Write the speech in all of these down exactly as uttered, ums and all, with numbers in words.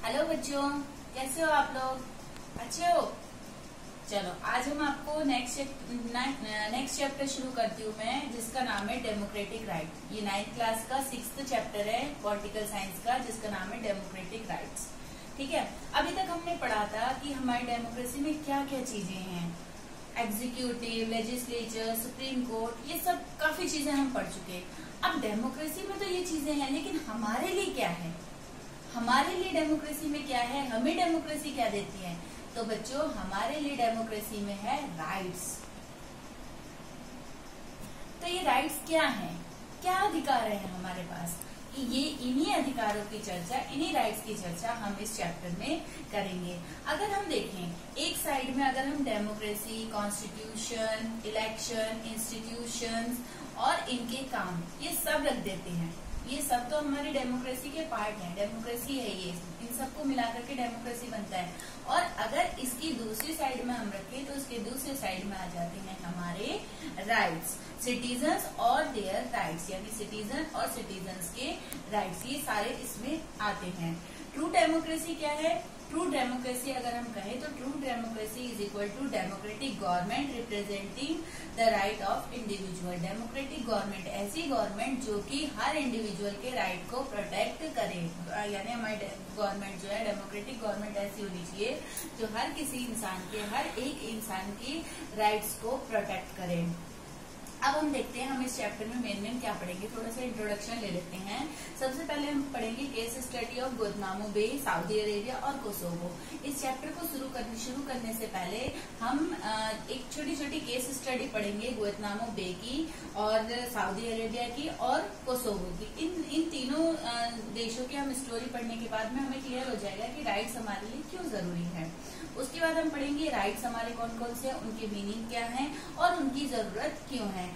Hello बच्चों, कैसे हो आप लोग? अच्छे हो? चलो आज हम आपको नेक्स्ट नेक्स्ट चैप्टर शुरू करती हूँ मैं, जिसका नाम है डेमोक्रेटिक राइट। ये नाइन्थ क्लास का सिक्स्थ चैप्टर है पॉलिटिकल साइंस का, जिसका नाम है डेमोक्रेटिक राइट्स। ठीक है, अभी तक हमने पढ़ा था कि हमारी डेमोक्रेसी में क्या क्या चीजें हैं। एग्जीक्यूटिव, लेजिस्लेचर, सुप्रीम कोर्ट, ये सब काफी चीजें हम पढ़ चुके। अब डेमोक्रेसी में तो ये चीजें हैं, लेकिन हमारे लिए क्या है? हमारे लिए डेमोक्रेसी में क्या है? हमें डेमोक्रेसी क्या देती है? तो बच्चों, हमारे लिए डेमोक्रेसी में है राइट्स। तो ये राइट्स क्या हैं? क्या अधिकार है हमारे पास? ये इन्हीं अधिकारों की चर्चा, इन्हीं राइट्स की चर्चा हम इस चैप्टर में करेंगे। अगर हम देखें, एक साइड में अगर हम डेमोक्रेसी, कॉन्स्टिट्यूशन, इलेक्शन, इंस्टीट्यूशंस और इनके काम, ये सब रख देते हैं। ये सब तो हमारी डेमोक्रेसी के पार्ट हैं, डेमोक्रेसी है ये, इन सबको मिलाकर के डेमोक्रेसी बनता है। और अगर इसकी दूसरी साइड में हम रखें तो इसके दूसरी साइड में आ जाते हैं हमारे राइट्स, सिटीजन्स और देयर राइट्स, यानी सिटीजन और सिटीजन्स के राइट्स, ये सारे इसमें आते हैं। ट्रू डेमोक्रेसी क्या है? ट्रू डेमोक्रेसी अगर हम कहें तो true democracy is equal to democratic government representing the right of individual. Democratic government ऐसी गवर्नमेंट जो कि हर इंडिविजुअल के राइट को प्रोटेक्ट करे, यानी हमारी गवर्नमेंट जो है, डेमोक्रेटिक गवर्नमेंट ऐसी होनी चाहिए जो हर किसी इंसान के, हर एक इंसान की राइट्स को प्रोटेक्ट करे। अब हम देखते हैं हम इस चैप्टर में मेन मेन क्या पढ़ेंगे। थोड़ा सा इंट्रोडक्शन ले लेते हैं। सबसे पहले हम पढ़ेंगे case study of Guantanamo Bay, Saudi Arabia और कोसोवो। इस चैप्टर को शुरू करने शुरू करने से पहले हम एक छोटी छोटी केस स्टडी पढ़ेंगे गुआंतानामो बे की और सऊदी अरेबिया की और कोसोवो की। इन इन तीनों देशों की हम स्टोरी पढ़ने के बाद में हमें क्लियर हो जाएगा कि राइट्स हमारे लिए क्यों जरूरी है। उसके बाद हम पढ़ेंगे राइट्स हमारे कौन कौन से, उनके मीनिंग क्या है और उनकी जरूरत क्यों है।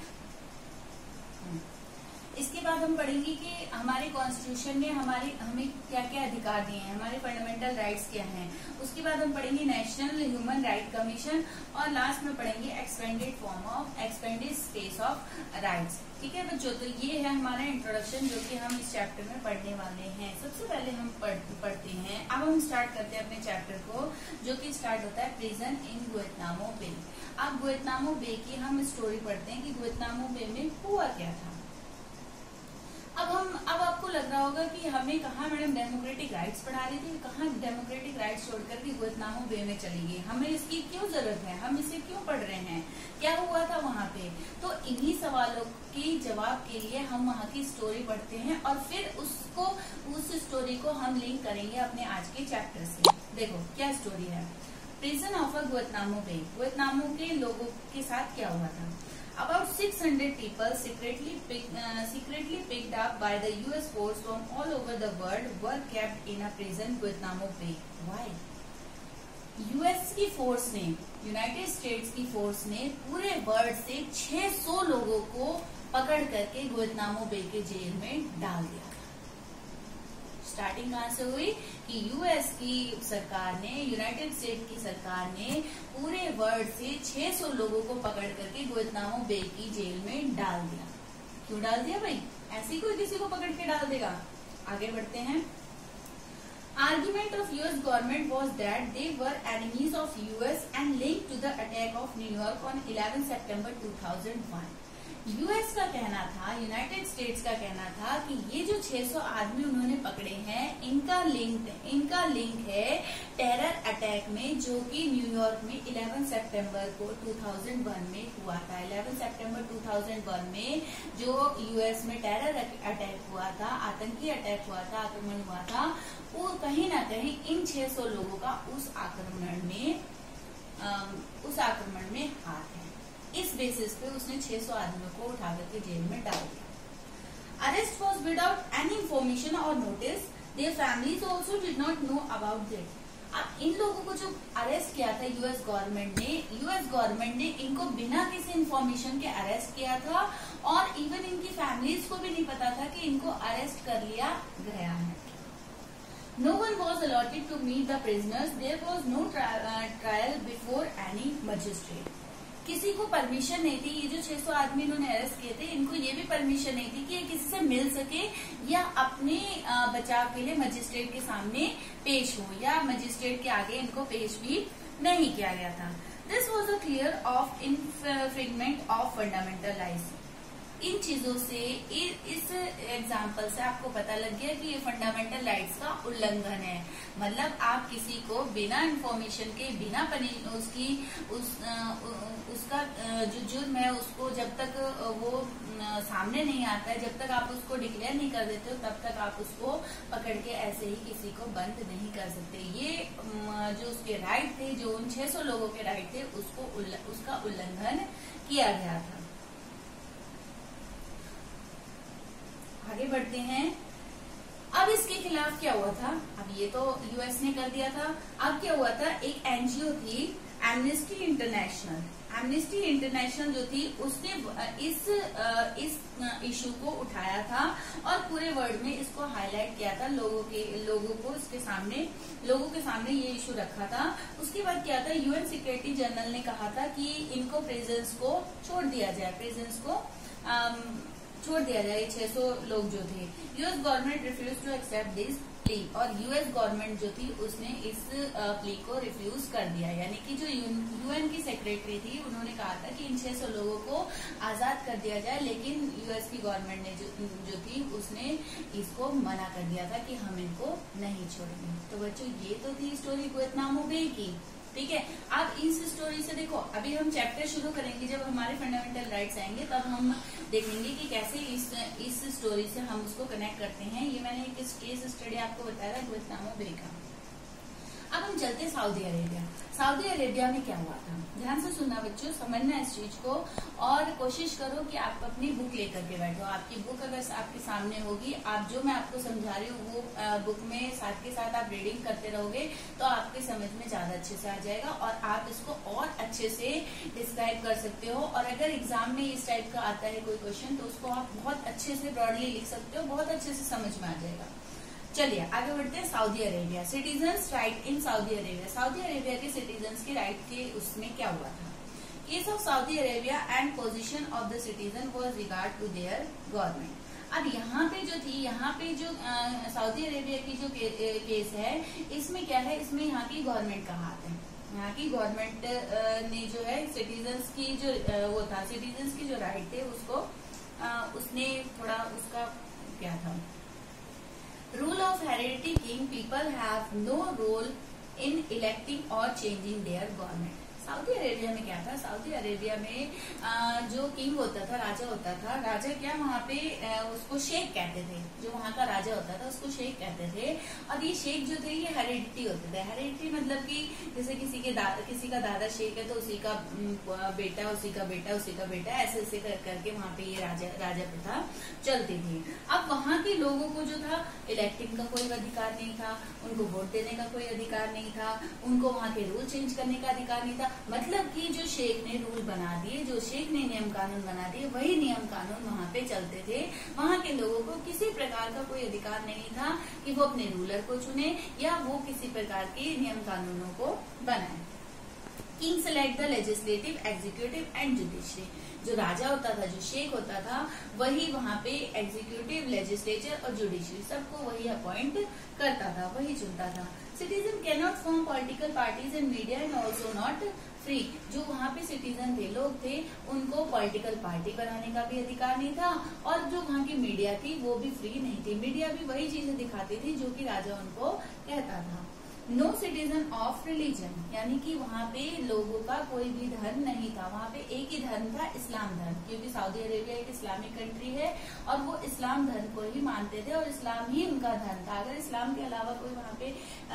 इसके बाद हम पढ़ेंगे कि हमारे कॉन्स्टिट्यूशन ने हमारे हमें क्या क्या अधिकार दिए हैं, हमारे फंडामेंटल राइट्स क्या हैं। उसके बाद हम पढ़ेंगे नेशनल ह्यूमन राइट कमीशन और लास्ट में पढ़ेंगे expanded form of expanded space of rights. ठीक है बच्चों, तो ये है हमारा इंट्रोडक्शन जो कि हम इस चैप्टर में पढ़ने वाले हैं। सबसे पहले हम पढ़, पढ़ते हैं। अब हम स्टार्ट करते हैं अपने चैप्टर को, जो कि स्टार्ट होता है प्रिजन इन गुआंतानामो बे। अब गुआंतानामो बे की हम स्टोरी पढ़ते हैं कि गुआंतानामो बे में हुआ क्या था। अब हम अब आपको लग रहा होगा कि हमें कहा मैडम डेमोक्रेटिक राइट्स पढ़ा रही थी, कहाँ डेमोक्रेटिक राइट्स छोड़कर के गुआंतानामो बे में चली गई, हमें इसकी क्यों जरूरत है, हम इसे क्यों पढ़ रहे हैं, क्या हुआ था वहाँ पे? तो इन्हीं सवालों के जवाब के लिए हम वहाँ की स्टोरी पढ़ते हैं और फिर उसको उस स्टोरी को हम लिंक करेंगे अपने आज के चैप्टर से। देखो क्या स्टोरी है। Prison of a Guantanamo Bay, Guantanamo के लोगों के साथ क्या हुआ था। About six hundred people secretly picked, uh, secretly picked up by the U S force from all over the world were kept in a prison Guantanamo Bay. Why? U S की force ने, United States की force ने पूरे world से छह सौ लोगों को पकड़ करके गुआंतानामो बे के जेल में डाल दिया। स्टार्टिंग कहाँ से हुई कि यूएस की सरकार ने, यूनाइटेड स्टेट की सरकार ने पूरे वर्ल्ड से छह सौ लोगों को पकड़ करके गुआंतानामो बे की जेल में डाल दिया। क्यों डाल दिया भाई? ऐसी कोई किसी को पकड़ के डाल देगा? आगे बढ़ते हैं। Argument of US government was that they were enemies of US and link to the attack of New York on eleven September two thousand one. US का कहना था, यूनाइटेड स्टेट्स का कहना था कि ये जो छह सौ आदमी उन्होंने पकड़े हैं, इनका लिंक इनका लिंक है टेरर अटैक में, जो कि न्यूयॉर्क में इलेवन सितंबर को टू थाउजेंड वन में हुआ था। Eleven September two thousand one में जो यूएस में टेरर अटैक हुआ था, आतंकी अटैक हुआ था, आक्रमण हुआ था, वो कहीं ना कहीं इन छह सौ लोगों का उस आक्रमण में उस आक्रमण में हाथ है। इस बेसिस पे उसने छह सौ आदमियों को उठा करके जेल में डाल दिया। Arrest was without any information और notice, their families also did not know about it. अब इन लोगों को जो अरेस्ट किया था यूएस गवर्नमेंट ने, यूएस गवर्नमेंट ने इनको बिना किसी इन्फॉर्मेशन के अरेस्ट किया था और इवन इनकी फैमिलीज को भी नहीं पता था कि इनको अरेस्ट कर लिया गया है। No one was allotted to meet the prisoners. There was no tri- uh, trial before any magistrate. किसी को परमिशन नहीं थी, ये जो छह सौ आदमी इन्होंने अरेस्ट किए थे, इनको ये भी परमिशन नहीं थी कि ये किसी से मिल सके या अपने बचाव के लिए मजिस्ट्रेट के सामने पेश हो, या मजिस्ट्रेट के आगे इनको पेश भी नहीं किया गया था। This was a clear of infringement of fundamental rights. इन चीजों से, इस एग्जाम्पल से आपको पता लग गया कि ये फंडामेंटल राइट्स का उल्लंघन है। मतलब आप किसी को बिना इंफॉर्मेशन के, बिना उसकी उस उसका जो जुर्म है उसको जब तक वो सामने नहीं आता है, जब तक आप उसको डिक्लेयर नहीं कर देते हो, तब तक आप उसको पकड़ के ऐसे ही किसी को बंद नहीं कर सकते। ये जो उसके राइट थे, जो उन छह सौ लोगों के राइट थे, उसको उसका उल्लंघन किया गया था। आगे बढ़ते हैं। अब इसके खिलाफ क्या हुआ था? अब ये तो यूएस ने कर दिया था। अब क्या हुआ था? एक एनजीओ थी एमनेस्टी इंटरनेशनल। एमनेस्टी इंटरनेशनल जो थी उसने इस इस इशू को उठाया था और पूरे वर्ल्ड में इसको हाईलाइट किया था, लोगों के लोगों को इसके सामने लोगों के सामने ये इशू रखा था। उसके बाद क्या था? यूएन सिक्योरिटी जनरल ने कहा था कि इनको प्रिजन्स को छोड़ दिया जाए, प्रिजन्स को आम, छोड़ दिया जाए, छह सौ लोग जो थे। US government refuse to accept this plea, और यूएस गवर्नमेंट जो थी उसने इस प्ली को रिफ्यूज कर दिया। यानी कि जो यूएन की सेक्रेटरी थी उन्होंने कहा था कि इन छह सौ लोगों को आजाद कर दिया जाए, लेकिन यूएस की गवर्नमेंट ने जो, जो थी उसने इसको मना कर दिया था कि हम इनको नहीं छोड़ेंगे। तो बच्चों ये तो थी स्टोरी गुएतनामो बे की, ठीक है। अब इस स्टोरी से देखो, अभी हम चैप्टर शुरू करेंगे, जब हमारे फंडामेंटल राइट्स आएंगे तब हम देखेंगे कि कैसे इस इस स्टोरी से हम उसको कनेक्ट करते हैं। ये मैंने एक केस स्टडी आपको बताया था गुएतनामो बे का। अब हम चलते हैं सऊदी अरेबिया। सऊदी अरेबिया में क्या हुआ था? ध्यान से सुनना बच्चों, समझना इस चीज को, और कोशिश करो कि आप अपनी बुक लेकर के बैठो। आपकी बुक अगर आपके सामने होगी, आप जो मैं आपको समझा रही हूँ वो बुक में साथ के साथ आप रीडिंग करते रहोगे तो आपके समझ में ज्यादा अच्छे से आ जाएगा और आप इसको और अच्छे से डिस्क्राइब कर सकते हो। और अगर एग्जाम में इस टाइप का आता है कोई क्वेश्चन तो उसको आप बहुत अच्छे से ब्रॉडली लिख सकते हो, बहुत अच्छे से समझ में आ जाएगा। चलिए आगे बढ़ते हैं। Saudi Arabia, citizens right in Saudi Arabia. Saudi Arabia के सिटीजन्स के राइट के उसमें क्या हुआ था? Case of Saudi Arabia and position of the citizen was regard to their government. अब यहाँ पे जो थी, यहाँ पे जो सऊदी अरेबिया की जो के, केस है, इसमें क्या है? इसमें यहाँ की गवर्नमेंट का हाथ है। यहाँ की गवर्नमेंट ने जो है सिटीजन्स की जो वो था, सिटीजन्स की जो राइट थे उसको उसने थोड़ा उसका क्या था, rule of heredity king, people have no role in electing और changing their government. Saudi Arabia में क्या था? सऊदी अरेबिया में आ, जो किंग होता था, राजा होता था, राजा क्या वहाँ पे आ, उसको शेख कहते थे, जो वहाँ का राजा होता था उसको शेख कहते थे। और ये शेख जो थे ये हेरिडिटी होते थे। हेरिडिटी मतलब कि जैसे किसी के दादा किसी का दादा शेख है तो उसी का बेटा उसी का बेटा उसी का बेटा ऐसे ऐसे कर करके वहाँ पे ये राजा राजा प्रथा चलती थी। अब वहाँ के लोगों को जो था इलेक्टिंग का कोई अधिकार नहीं था, उनको वोट देने का कोई अधिकार नहीं था, उनको वहाँ के रूल चेंज करने का अधिकार नहीं था। मतलब कि जो शेख ने रूल बना दिए, जो शेख ने नियम कानून बना दिए, वही नियम कानून वहाँ पे चलते थे। वहाँ के लोगों को किसी प्रकार का कोई अधिकार नहीं था कि वो अपने रूलर को चुने या वो किसी प्रकार के नियम कानूनों को बनाए। King select the legislative, executive and judiciary. जो राजा होता था, जो शेख होता था, वही वहाँ पे एग्जीक्यूटिव, लेजिस्लेचर और जुडिशरी सबको वही अपॉइंट करता था, वही चुनता था। Citizen can not form political parties and media and also not free. जो वहाँ पे सिटीजन थे, लोग थे, उनको पॉलिटिकल पार्टी बनाने का भी अधिकार नहीं था और जो वहाँ की मीडिया थी वो भी फ्री नहीं थी। मीडिया भी वही चीजें दिखाती थी जो कि राजा उनको कहता था। नो सिटीजन ऑफ रिलीजन, यानी कि वहाँ पे लोगों का कोई भी धर्म नहीं था। वहाँ पे एक ही धर्म था, इस्लाम धर्म, क्योंकि सऊदी अरेबिया एक इस्लामिक कंट्री है और वो इस्लाम धर्म को ही मानते थे और इस्लाम ही उनका धर्म था। अगर इस्लाम के अलावा कोई वहाँ पे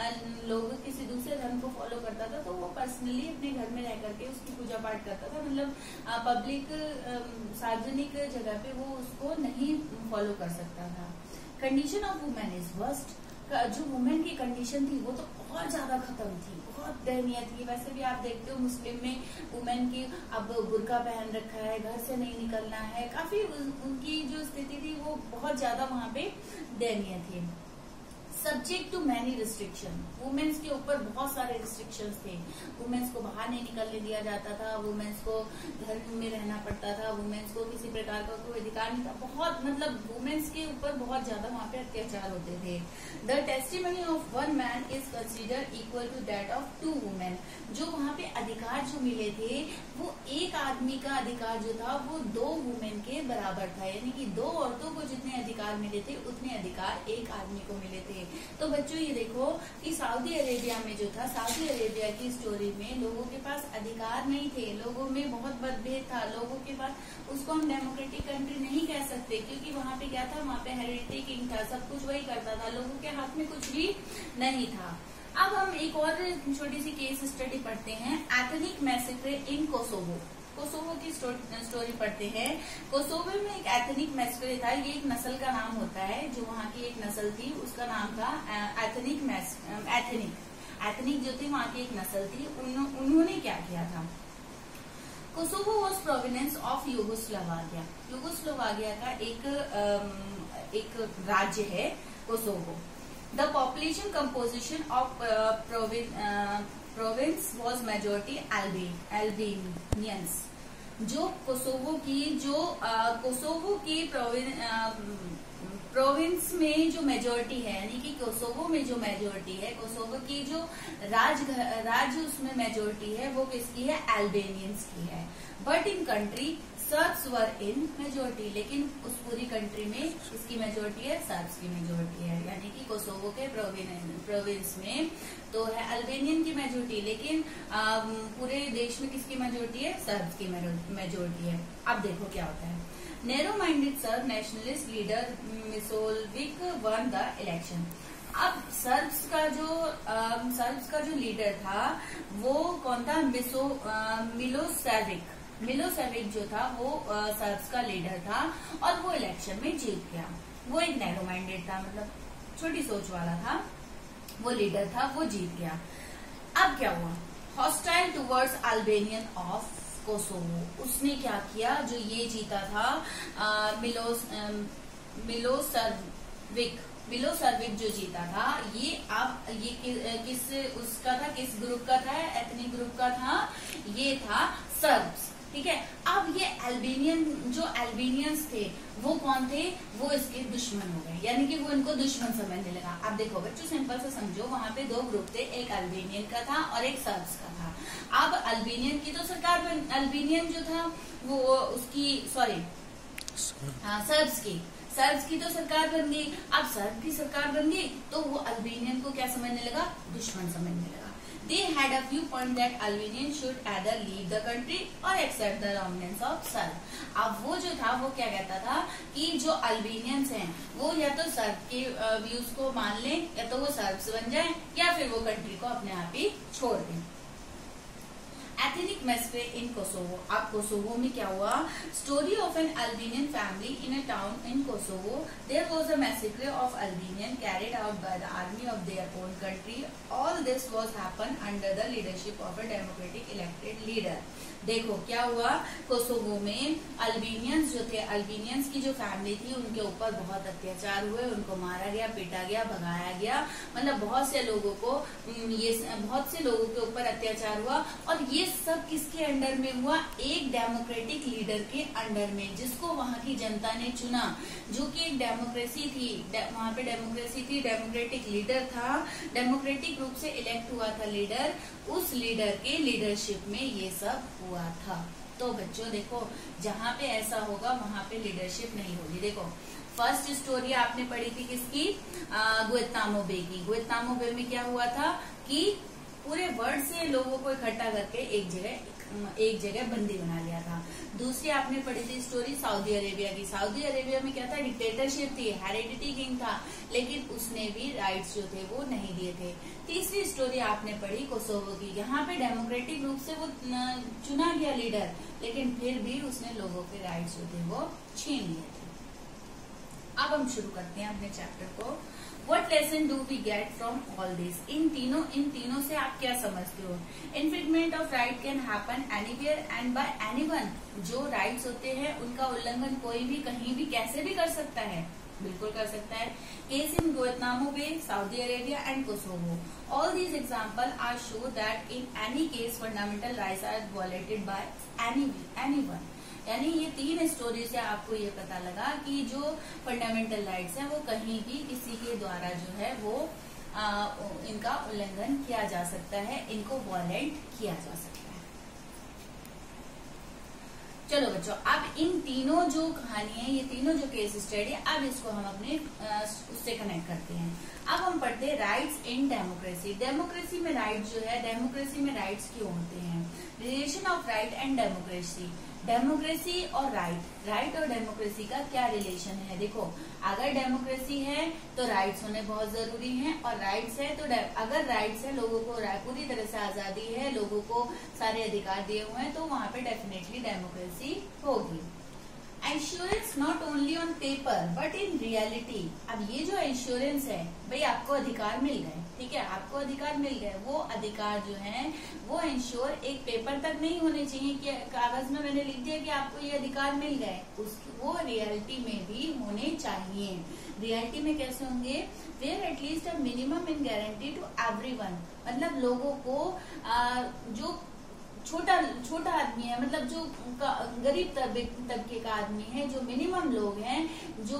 लोग किसी दूसरे धर्म को फॉलो करता था तो वो पर्सनली अपने घर में रह करके उसकी पूजा पाठ करता था। मतलब पब्लिक सार्वजनिक जगह पे वो उसको नहीं फॉलो कर सकता था। Condition of women is worst. जो वुमेन की कंडीशन थी वो तो बहुत ज्यादा खत्म थी, बहुत दयनीय थी। वैसे भी आप देखते हो मुस्लिम में वुमेन की अब बुर्का पहन रखा है, घर से नहीं निकलना है, काफी उनकी जो स्थिति थी वो बहुत ज्यादा वहाँ पे दयनीय थी। Subject to many restriction, womens के ऊपर बहुत सारे रिस्ट्रिक्शंस थे। वुमेन्स को बाहर नहीं निकलने दिया जाता था, वुमेन्स को घर में रहना पड़ता था, वुमेन्स को किसी प्रकार का कोई अधिकार नहीं था। बहुत मतलब वुमेन्स के ऊपर बहुत ज्यादा वहाँ पे अत्याचार होते थे। The testimony of one man is considered equal to that of two women. जो वहाँ पे अधिकार जो मिले थे वो एक आदमी का अधिकार जो था वो दो वुमेन के बराबर था, यानी कि दो औरतों को जितने अधिकार मिले थे उतने अधिकार एक आदमी को मिले थे। तो बच्चों ये देखो कि सऊदी अरेबिया में जो था, सऊदी अरेबिया की स्टोरी में लोगों के पास अधिकार नहीं थे, लोगों में बहुत मतभेद था, लोगों के पास, उसको हम डेमोक्रेटिक कंट्री नहीं कह सकते क्योंकि वहाँ पे क्या था, वहाँ पे हेरिडिटी किंग था, सब कुछ वही करता था, लोगों के हाथ में कुछ भी नहीं था। अब हम एक और छोटी सी केस स्टडी पढ़ते हैं, ethnic massacre in Kosovo. Kosovo की स्टोरी पढ़ते हैं। कोसोवो में एक एथनिक मैसेक्रे था, ये एक नस्ल का नाम होता है, जो वहाँ की एक नस्ल थी उसका नाम था एथनिक मैस एथनिक एथनिक जो थी वहाँ की एक नस्ल थी, उन्हों, उन्होंने क्या किया था। Kosovo was province of Yugoslavia. Yugoslavia का एक एक राज्य है Kosovo. The population composition of province was majority Albanians. जो कोसोवो की जो कोसोवो की प्रोविंस में जो मेजोरिटी है, यानी कि कोसोवो में जो मेजोरिटी है, कोसोवो की जो राज राज्य उसमें मेजोरिटी है वो किसकी है, अल्बेनियंस की है। But in country Serbs were in majority, लेकिन उस पूरी कंट्री में किसकी मेजोरिटी है, सर्ब्स की मेजोरिटी है। यानी कि कोसोवो के प्रोविंस में तो है अल्बेनियन की मेजोरिटी, लेकिन आ, पूरे देश में किसकी मेजोरिटी है, सर्ब्स की मेजोरिटी है। अब देखो क्या होता है। Narrow minded Serb nationalist leader Milosevic won the election. अब सर्ब्स का जो सर्ब्स का जो लीडर था वो कौन था, मिसो मिलोसेविक मिलोसेविक जो था वो सर्ब्स का लीडर था और वो इलेक्शन में जीत गया। वो एक नैरो माइंडेड था, मतलब छोटी सोच वाला था, वो लीडर था, वो जीत गया। अब क्या हुआ, hostile towards Albanian of Kosovo. उसने क्या किया, जो ये जीता था आ, मिलोस मिलोसेविक मिलोसेविक जो जीता था, ये अब ये कि, किस उसका था, किस ग्रुप का था, एथनिक ग्रुप का था, ये था सर्ब्स। ठीक है। अब ये अल्बेनियन जो अल्बेनियंस थे वो कौन थे, वो इसके दुश्मन हो गए, यानी कि वो इनको दुश्मन समझने लगा। अब देखो बच्चों सिंपल से समझो, वहाँ पे दो ग्रुप थे, एक अल्बेनियन का था और एक सर्ब्स का था। अब अल्बेनियन की तो सरकार, अल्बेनियन जो था वो उसकी सॉरी हाँ सर्ब्स की सर्ब्स की तो सरकार बन गई। अब सर्ब की सरकार बन गई तो वो अल्बेनियन को क्या समझने लगा, दुश्मन समझने लगा। They had a view point that Albanians should either leave the country or accept the dominance of Serb. अब वो जो था वो क्या कहता था कि जो अल्बेनियंस हैं वो या तो सर्ब के व्यूज को मान लें, या तो वो सर्ब्स बन जाएं, या फिर वो कंट्री को अपने आप ही छोड़ दें। Ethnic massacre in Kosovo. अब कोसोवो में क्या हुआ, story of an Albanian family in a town in Kosovo. There was a massacre of Albanian carried out by the army of their own country. All this was happen under the leadership of a democratic elected leader. देखो क्या हुआ, Kosovo में अल्बेनियंस जो थे, अल्बेनियंस की जो family थी उनके ऊपर बहुत अत्याचार हुए, उनको मारा गया, पीटा गया, भगाया गया, मतलब बहुत से लोगों को ये बहुत से लोगों के ऊपर अत्याचार हुआ। और ये सब किसके अंडर में हुआ, एक डेमोक्रेटिक लीडर के अंडर में, जिसको वहाँ की जनता ने चुना, जो कि एक डेमोक्रेसी थी, वहाँ पे डेमोक्रेसी थी, डेमोक्रेटिक लीडर था, डेमोक्रेटिक रूप से इलेक्ट हुआ था लीडर, उस लीडर के लीडरशिप में ये सब हुआ था। तो बच्चों देखो, जहाँ पे ऐसा होगा वहाँ पे लीडरशिप नहीं होगी। देखो फर्स्ट स्टोरी आपने पढ़ी थी किसकी, गुएंतानो बे की। गुएंतानो बे में क्या हुआ था कि पूरे वर्ल्ड से लोगों को इकट्ठा करके एक जगह एक जगह बंदी बना लिया था। दूसरी आपने पढ़ी थी स्टोरी सऊदी अरेबिया की। सऊदी अरेबिया में क्या था, डिक्टेटरशिप थी, हेरिडिटी किंग था, लेकिन उसने भी राइट्स जो थे वो नहीं दिए थे। तीसरी स्टोरी आपने पढ़ी कोसोवो की। यहाँ पे डेमोक्रेटिक रूप से वो चुना गया लीडर, लेकिन फिर भी उसने लोगों के राइट्स जो थे वो छीन लिए थे। अब हम शुरू करते हैं अपने चैप्टर को। What lesson do we get from all this? इन तीनों इन तीनों से आप क्या समझते हो? Infringement of right can happen anywhere and by anyone. जो राइट्स होते हैं उनका उल्लंघन कोई भी कहीं भी कैसे भी कर सकता है, बिल्कुल कर सकता है। Case in Guantanamo Bay, Saudi Arabia and Kosovo, all these example are show that in any case fundamental rights are violated by any anyone. यानी ये तीन स्टोरी से आपको ये पता लगा कि जो फंडामेंटल राइट्स हैं वो कहीं भी किसी के द्वारा जो है वो आ, इनका उल्लंघन किया जा सकता है, इनको वायलेट किया जा सकता है। चलो बच्चों, अब इन तीनों जो कहानी है, ये तीनों जो केस स्टडी, अब इसको हम अपने उससे कनेक्ट करते हैं। अब हम पढ़ते हैं राइट्स इन डेमोक्रेसी। डेमोक्रेसी में राइट जो है, डेमोक्रेसी में राइट्स क्यों होते हैं? Relation of right and democracy. Democracy और राइट, राइट और डेमोक्रेसी का क्या रिलेशन है? देखो, अगर डेमोक्रेसी है तो राइट्स होने बहुत जरूरी हैं, और राइट्स है तो अगर राइट्स है, लोगों को पूरी तरह से आजादी है, लोगों को सारे अधिकार दिए हुए हैं, तो वहां पे डेफिनेटली डेमोक्रेसी होगी। Insurance not only on paper but in reality. अब ये जो इंश्योरेंस है, भाई आपको अधिकार मिल गए, ठीक है, आपको अधिकार मिल गए, वो अधिकार जो है वो इंश्योर एक पेपर तक नहीं होने चाहिए कि कागज में मैंने लिख दिया कि आपको ये अधिकार मिल गए, उसकी वो रियलिटी में भी होने चाहिए। रियलिटी में कैसे होंगे? Where at least a minimum in guarantee to everyone, मतलब लोगों को आ, जो छोटा छोटा आदमी है, मतलब जो गरीब तबके का आदमी है, जो मिनिमम लोग हैं, जो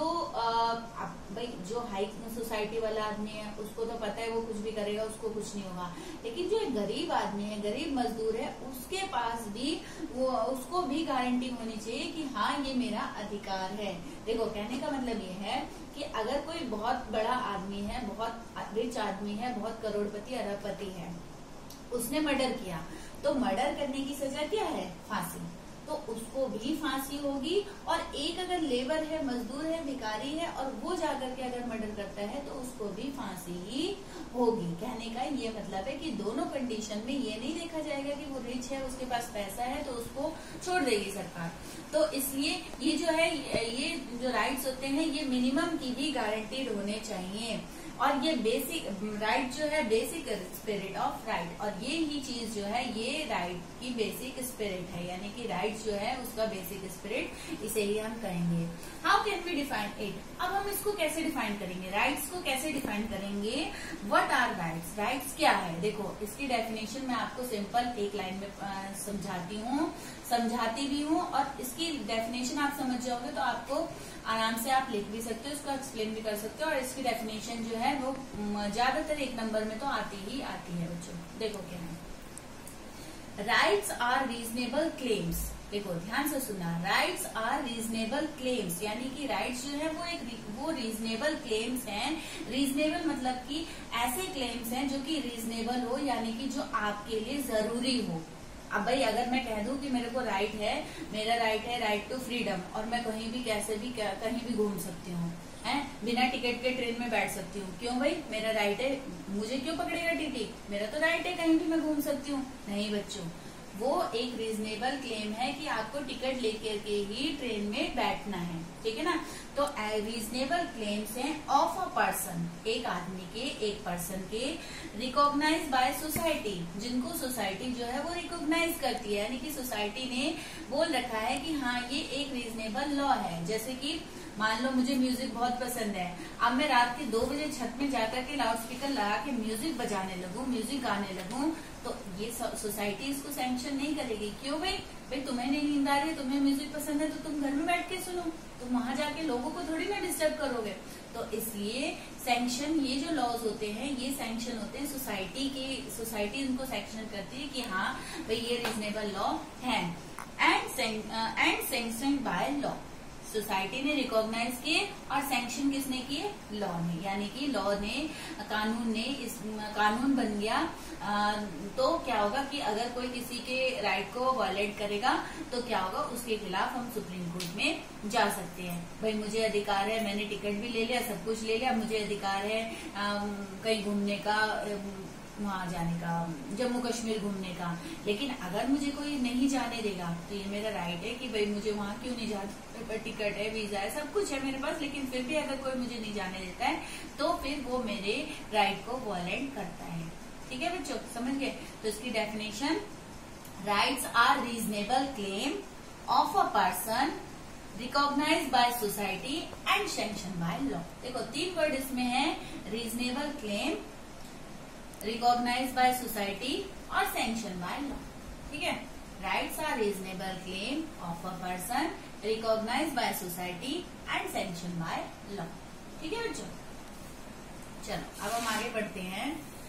भाई जो हाई सोसाइटी वाला आदमी है उसको तो पता है वो कुछ भी करेगा उसको कुछ नहीं होगा, लेकिन जो एक गरीब आदमी है, गरीब मजदूर है, उसके पास भी वो उसको भी गारंटी होनी चाहिए कि हाँ ये मेरा अधिकार है। देखो, कहने का मतलब ये है कि अगर कोई बहुत बड़ा आदमी है, बहुत रिच आदमी है, बहुत करोड़पति अरबपति है, उसने मर्डर किया, तो मर्डर करने की सजा क्या है? फांसी। तो उसको भी फांसी होगी। और एक अगर लेबर है, मजदूर है, भिखारी है, और वो जाकर के अगर मर्डर करता है तो उसको भी फांसी ही होगी। कहने का ये मतलब है कि दोनों कंडीशन में ये नहीं देखा जाएगा कि वो रिच है, उसके पास पैसा है तो उसको छोड़ देगी सरकार। तो इसलिए ये जो है, ये जो राइट्स होते हैं ये मिनिमम की भी गारंटीड होने चाहिए। और ये बेसिक राइट जो है, बेसिक स्पिरिट ऑफ राइट, और ये ही चीज जो है ये राइट की बेसिक स्पिरिट है, यानी कि राइट जो है उसका बेसिक स्पिरिट, इसे ही हम कहेंगे। How can we define it? अब हम इसको कैसे डिफाइन करेंगे? राइट्स को कैसे डिफाइन करेंगे? What are rights? राइट्स क्या है? देखो, इसकी डेफिनेशन मैं आपको सिंपल एक लाइन में समझाती हूँ, समझाती भी हूँ, और इसकी डेफिनेशन आप समझ जाओगे तो आपको आराम से आप लिख भी सकते हो, उसको एक्सप्लेन भी कर सकते हो। और इसकी डेफिनेशन जो है वो ज्यादातर एक नंबर में तो आती ही आती है बच्चों। देखो क्या है, राइट्स आर रीजनेबल क्लेम्स। देखो ध्यान से सुनना, राइट्स आर रीजनेबल क्लेम्स, यानी कि राइट्स जो है वो एक वो रीजनेबल क्लेम्स हैं। रीजनेबल मतलब कि ऐसे क्लेम्स हैं जो कि रीजनेबल हो, यानी कि जो आपके लिए जरूरी हो। अब भाई अगर मैं कह दूं कि मेरे को राइट है, मेरा राइट है राइट टू फ्रीडम, और मैं कहीं भी कैसे भी कहीं भी घूम सकती हूँ, है बिना टिकट के ट्रेन में बैठ सकती हूँ, क्यों भाई? मेरा राइट है, मुझे क्यों पकड़ेगा टीटी? मेरा तो राइट है, कहीं भी मैं घूम सकती हूँ। नहीं बच्चों, वो एक रीजनेबल क्लेम है कि आपको टिकट लेकर के ही ट्रेन में बैठना है, ठीक है ना? तो रीजनेबल क्लेम्स हैं ऑफ अ पर्सन, एक आदमी के, एक पर्सन के, रिकॉग्नाइज बाय सोसाइटी, जिनको सोसाइटी जो है वो रिकॉग्नाइज करती है, यानी कि सोसाइटी ने बोल रखा है कि हाँ ये एक रीजनेबल लॉ है। जैसे कि मान लो मुझे म्यूजिक बहुत पसंद है, अब मैं रात के दो बजे छत में जाकर के लाउड स्पीकर लगा के म्यूजिक बजाने लगूं, म्यूजिक गाने लगूं, तो ये सोसाइटी इसको सैंक्शन नहीं करेगी। क्यों भाई? भाई तुम्हें नहीं नींद आ रही है, तुम्हें म्यूजिक पसंद है, तो तुम घर में बैठ के सुनो, तुम वहां जाके लोगों को थोड़ी ना डिस्टर्ब करोगे। तो इसलिए सैंक्शन, ये जो लॉज होते हैं ये सैंक्शन होते हैं सोसाइटी के, सोसाइटी इनको सैंक्शन करती है कि हाँ भाई ये रीजनेबल लॉ है। And and sanction by law, society ने रिकॉग्नाइज किए और सैंक्शन किसने किए? लॉ ने, यानी कि लॉ ने, कानून ने, इस कानून बन गया। आ, तो क्या होगा कि अगर कोई किसी के राइट को वायलेट करेगा तो क्या होगा, उसके खिलाफ हम सुप्रीम कोर्ट में जा सकते हैं। भाई मुझे अधिकार है, मैंने टिकट भी ले लिया, सब कुछ ले लिया, मुझे अधिकार है आ, कहीं घूमने का, वहां जाने का, जम्मू कश्मीर घूमने का, लेकिन अगर मुझे कोई नहीं जाने देगा तो ये मेरा राइट है कि भाई मुझे वहां क्यों नहीं जाना, टिकट है, वीजा है, सब कुछ है मेरे पास, लेकिन फिर भी अगर कोई मुझे नहीं जाने देता है तो फिर वो मेरे राइट को वायलेट करता है। ठीक है बच्चों, समझ गए? तो इसकी definition, rights are reasonable claim of a person recognise by society and sanction by law. देखो तीन वर्ड इसमें है, reasonable claim, recognise by society और सैंक्शन बाय लॉ। ठीक है, rights are reasonable claim of a person recognise by society and sanction by law. ठीक है बच्चों, चलो अब हम आगे बढ़ते हैं।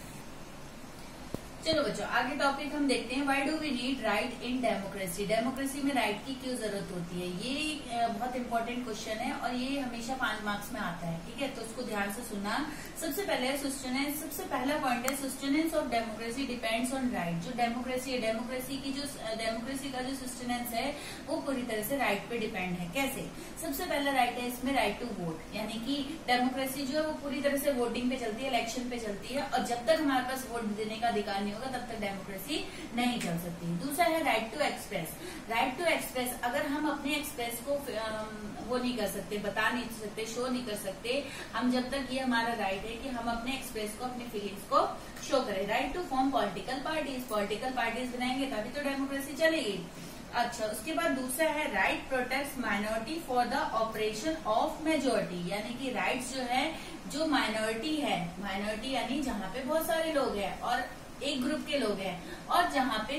चलो बच्चों आगे टॉपिक हम देखते हैं, why do we need right in democracy. Democracy में राइट की क्यों जरूरत होती है, ये बहुत इंपॉर्टेंट क्वेश्चन है और ये हमेशा पांच मार्क्स में आता है। ठीक है, तो उसको ध्यान से सुनना। सबसे पहले सुस्टेनेंस, सबसे पहला पॉइंट है sustenance of democracy depends on right. जो डेमोक्रेसी है, डेमोक्रेसी की जो डेमोक्रेसी का जो सुस्टेनेंस है वो पूरी तरह से राइट पे डिपेंड है। कैसे? सबसे पहला राइट है इसमें राइट टू वोट, यानी कि डेमोक्रेसी जो है वो पूरी तरह से वोटिंग पे चलती है, इलेक्शन पे चलती है, और जब तक हमारे पास वोट देने का अधिकार नहीं होगा तब तक डेमोक्रेसी नहीं चल सकती। दूसरा है right to express. Right to express, अगर हम अपने एक्सप्रेस को वो नहीं कर सकते, बता नहीं सकते, शो नहीं कर सकते, हम जब तक, ये हमारा राइट है कि हम अपने एक्सप्रेस को, अपने फीलिंग्स को शो करें। Right to form political parties, political parties बनाएंगे तभी तो डेमोक्रेसी चलेगी। अच्छा, उसके बाद दूसरा है right protect minority for the operation of majority, यानी कि राइट्स जो है, जो माइनॉरिटी है, माइनॉरिटी यानी जहाँ पे बहुत सारे लोग हैं और एक ग्रुप के लोग हैं, और जहाँ पे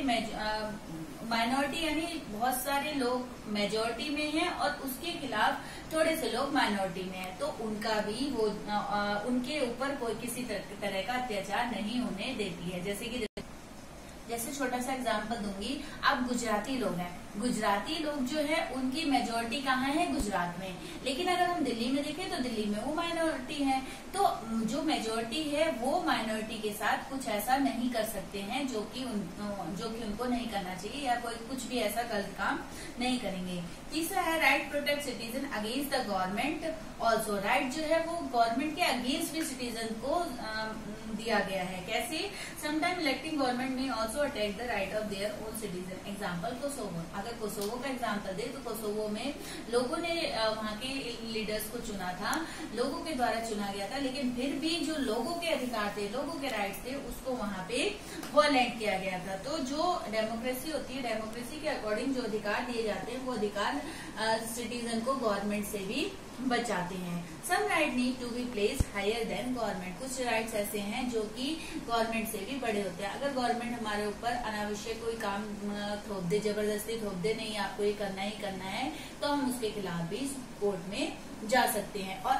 माइनॉरिटी यानी बहुत सारे लोग मेजोरिटी में हैं और उसके खिलाफ थोड़े से लोग माइनॉरिटी में हैं, तो उनका भी वो आ, उनके ऊपर कोई किसी तरह का अत्याचार नहीं होने देती है। जैसे कि जैसे छोटा सा एग्जांपल दूंगी, अब गुजराती लोग हैं, गुजराती लोग जो है उनकी मेजोरिटी कहाँ है? गुजरात में। लेकिन अगर हम दिल्ली में देखें तो दिल्ली में वो माइनॉरिटी है, तो जो मेजोरिटी है वो माइनॉरिटी के साथ कुछ ऐसा नहीं कर सकते हैं जो कि उन जो कि उनको नहीं करना चाहिए, या कोई कुछ भी ऐसा गलत काम नहीं करेंगे। तीसरा है right protect citizen against the government also. Right जो है वो गवर्नमेंट के अगेंस्ट भी सिटीजन को आ, दिया गया है। कैसे? समटाइम इलेक्टिंग गवर्नमेंट में also attack the right of their own citizen. Example Kosovo, अगर कोसोवो का एग्जाम्पल दे तो कोसोवो में लोगों ने वहाँ के लीडर्स को चुना था, लोगों के द्वारा चुना गया था, लेकिन फिर भी जो लोगों के अधिकार थे, लोगों के राइट्स थे, उसको वहाँ पे वॉयलेंट किया गया था। तो जो डेमोक्रेसी होती है, डेमोक्रेसी के अकॉर्डिंग जो अधिकार दिए जाते हैं वो अधिकार सिटीजन को गवर्नमेंट से भी बचाते हैं। Some right need to be place higher than government. कुछ राइट्स ऐसे हैं जो कि गवर्नमेंट से भी बड़े होते हैं। अगर गवर्नमेंट हमारे ऊपर अनावश्यक कोई काम थोप दे, जबरदस्ती थोप दे, नहीं आपको ये करना ही करना है, तो हम उसके खिलाफ भी कोर्ट में जा सकते हैं। और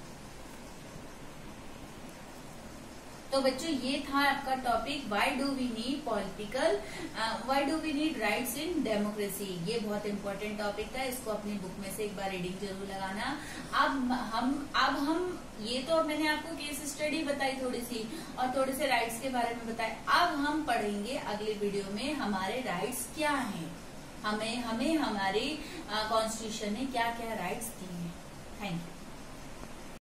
तो बच्चों ये था आपका topic, why do we need political, why do we need rights in democracy. ये बहुत इंपॉर्टेंट टॉपिक था, इसको अपनी बुक में से एक बार रीडिंग जरूर लगाना। अब हम अब हम ये तो मैंने आपको केस स्टडी बताई थोड़ी सी, और थोड़े से राइट्स के बारे में बताए। अब हम पढ़ेंगे अगले वीडियो में हमारे राइट्स क्या हैं, हमें हमें हमारे कॉन्स्टिट्यूशन ने क्या क्या राइट्स दिए हैं। Thank you.